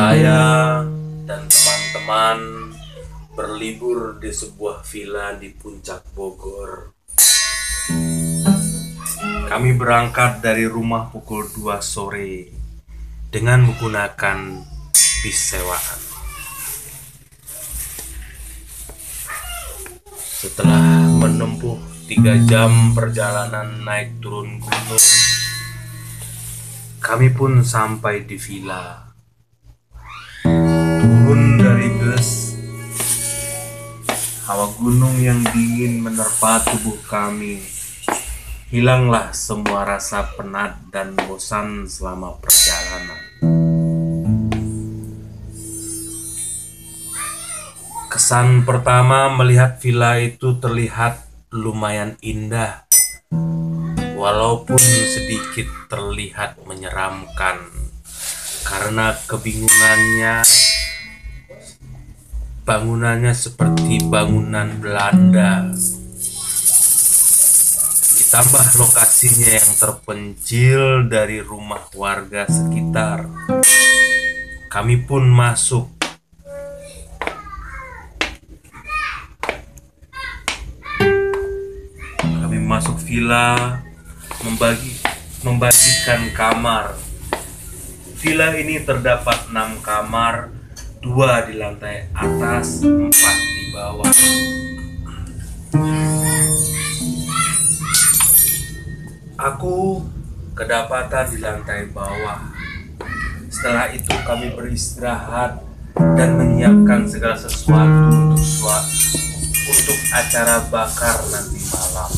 Saya dan teman-teman berlibur di sebuah villa di puncak Bogor. Kami berangkat dari rumah pukul 2 sore dengan menggunakan bis sewaan. Setelah menempuh 3 jam perjalanan naik turun gunung, kami pun sampai di villa. Turun dari bus, hawa gunung yang dingin menerpa tubuh kami. Hilanglah semua rasa penat dan bosan selama perjalanan. Kesan pertama melihat villa itu terlihat lumayan indah, walaupun sedikit terlihat menyeramkan karena kebingungannya. Bangunannya seperti bangunan Belanda. Ditambah lokasinya yang terpencil dari rumah warga sekitar. Kami pun masuk. Kami masuk villa, membagikan kamar. Villa ini terdapat 6 kamar, 2 di lantai atas, 4 di bawah. Aku kedapatan di lantai bawah. Setelah itu kami beristirahat dan menyiapkan segala sesuatu untuk acara bakar nanti malam.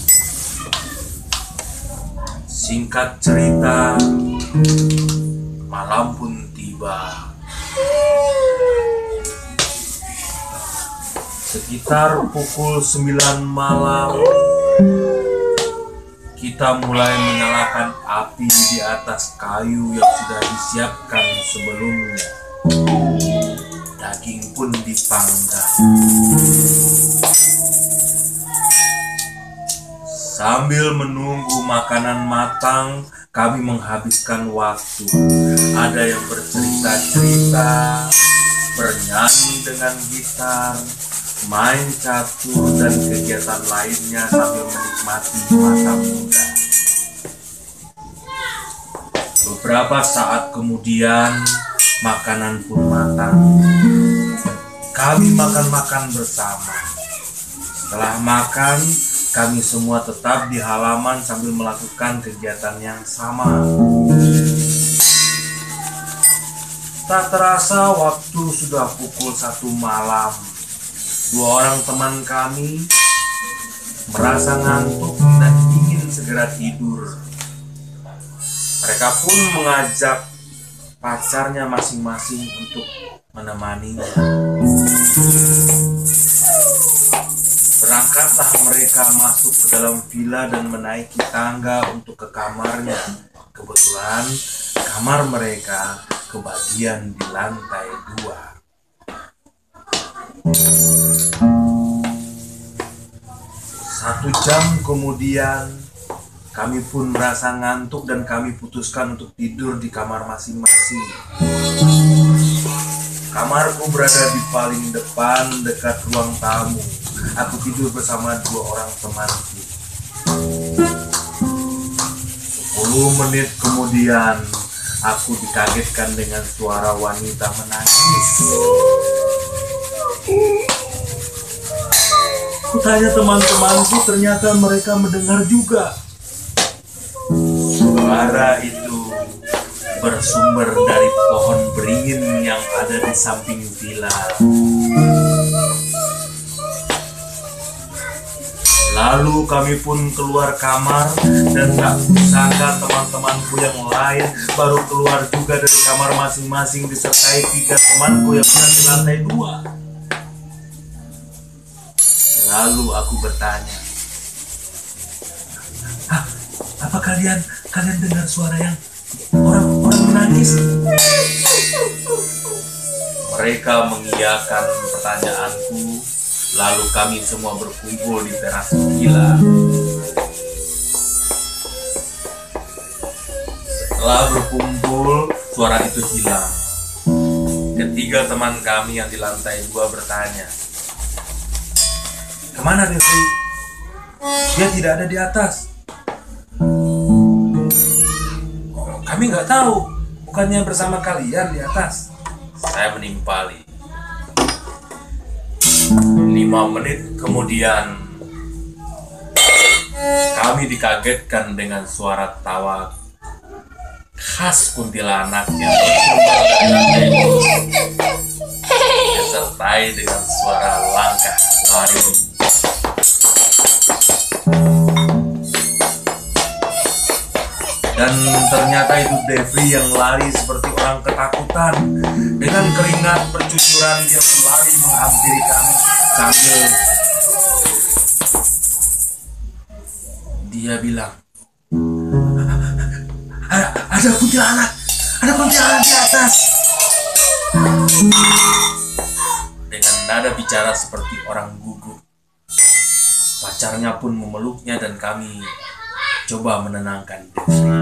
Singkat cerita, malam pun tiba. Sekitar pukul 9 malam, kita mulai menyalakan api di atas kayu yang sudah disiapkan sebelumnya. Daging pun dipanggang. Sambil menunggu makanan matang, kami menghabiskan waktu. Ada yang bercerita-cerita, bernyanyi dengan gitar, main catur, dan kegiatan lainnya sambil menikmati masa muda. Beberapa saat kemudian, makanan pun matang. Kami makan-makan bersama. Setelah makan, kami semua tetap di halaman sambil melakukan kegiatan yang sama. Tak terasa waktu sudah pukul 1 malam. 2 orang teman kami merasa ngantuk dan ingin segera tidur. Mereka pun mengajak pacarnya masing-masing untuk menemaninya. Berangkatlah mereka masuk ke dalam villa dan menaiki tangga untuk ke kamarnya. Kebetulan kamar mereka kebagian di lantai 2. 1 jam kemudian, kami pun merasa ngantuk dan kami putuskan untuk tidur di kamar masing-masing. Kamarku berada di paling depan dekat ruang tamu. Aku tidur bersama 2 orang temanku. 10 menit kemudian, aku dikagetkan dengan suara wanita menangis. Kutanya teman-temanku, ternyata mereka mendengar juga. Suara itu bersumber dari pohon beringin yang ada di samping villa. Lalu kami pun keluar kamar dan tak kusangka teman-temanku yang lain baru keluar juga dari kamar masing-masing disertai 3 temanku yang berada di lantai 2. Lalu aku bertanya, apa kalian dengar suara yang orang menangis? Mereka mengiyakan pertanyaanku. Lalu kami semua berkumpul di teras villa. Setelah berkumpul, suara itu hilang. Ketiga teman kami yang di lantai 2 bertanya, "Kemana Devri? Dia tidak ada di atas." "Oh, kami nggak tahu. Bukannya bersama kalian di atas?" Saya menimpali. 5 menit kemudian, kami dikagetkan dengan suara tawa khas kuntilanak yang bersumber dari lantai 2, disertai dengan suara langkah lari. Dan ternyata itu Devri yang lari seperti orang ketakutan. Dengan keringat bercucuran dia berlari menghampiri kami sambil dia bilang, ada kuntilanak di atas." Dengan nada bicara seperti orang gugup. Pacarnya pun memeluknya dan kami coba menenangkan Devri.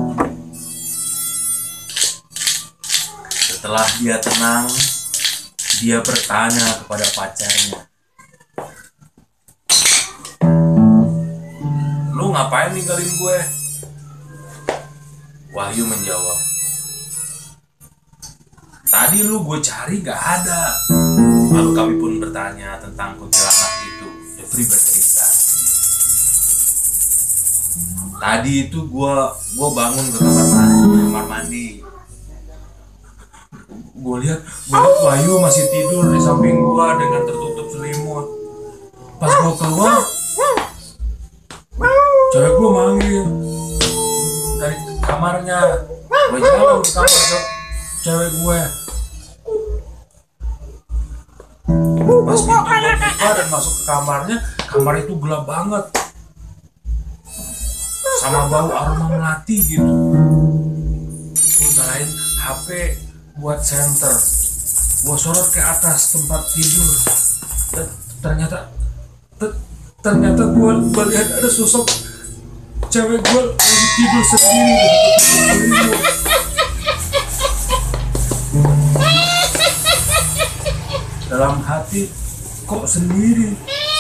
Setelah dia tenang, dia bertanya kepada pacarnya, "Lu ngapain ninggalin gue?" Wahyu menjawab, "Tadi lu gue cari gak ada." Lalu kami pun bertanya tentang kuntilanak itu. Devri bercerita, "Tadi itu gue bangun ke kamar mandi. Gue lihat Wahyu masih tidur di samping gue dengan tertutup selimut. Pas gue keluar, cewek gue manggil dari kamarnya. Gue jalan ke kamar cewek gue. Pas pintu gue buka dan masuk ke kamarnya, kamar itu gelap banget, sama bau aroma melati gitu. Gue nyalain HP buat senter. Gue sorot ke atas tempat tidur. Ternyata gue lihat ada sosok cewek gue lagi tidur sendiri. Dalam hati, kok sendiri?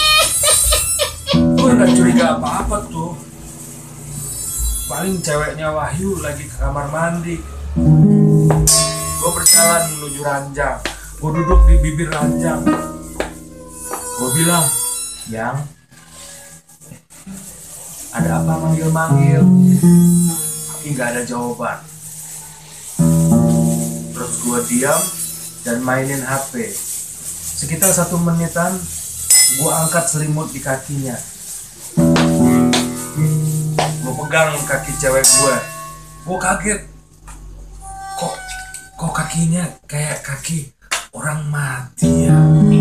Gue gak curiga apa-apa tuh. Paling ceweknya Wahyu lagi ke kamar mandi. Gue berjalan menuju ranjang. Gue duduk di bibir ranjang. Gue bilang, "Yang, ada apa manggil-manggil?" Tapi gak ada jawaban. Terus gue diam dan mainin HP. Sekitar 1 menitan, gue angkat selimut di kakinya. Gue pegang kaki cewek gue. Gue kaget. Kok kakinya kayak kaki orang mati ya?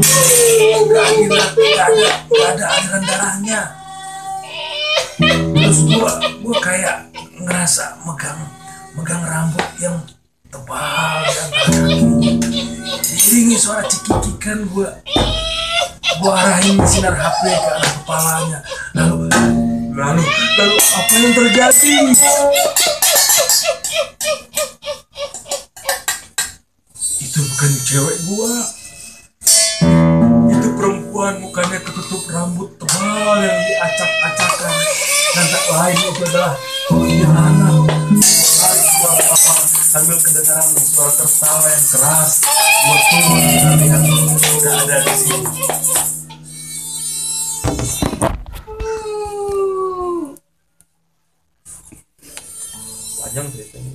Gak ada aliran darahnya. Terus gue kayak ngerasa megang rambut yang tebal di antara kakinya. Diiringi suara cekikikan gue arahin sinar HP ke arah kepalanya. Lalu apa yang terjadi? Itu bukan cewek gue. Itu perempuan, mukanya ketutup rambut tebal yang diacak-acakan. Dan tak lain itu adalah kuntilanak. Lari keluar kamar sambil kedengaran suara tertawa yang keras. Gue turun dan lihat udah ada di sini. Panjang ceritanya.